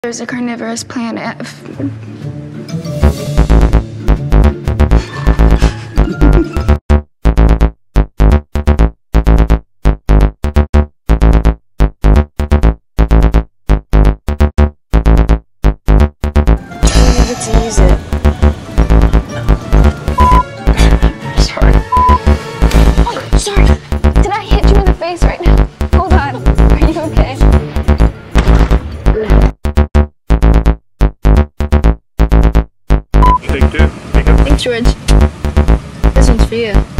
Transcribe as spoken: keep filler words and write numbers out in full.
There's a carnivorous planet. To use it. Sorry. Oh, sorry. Did I hit you in the face right now? Hold on. Are you okay? Take two. Take up. Thanks, George. This one's for you.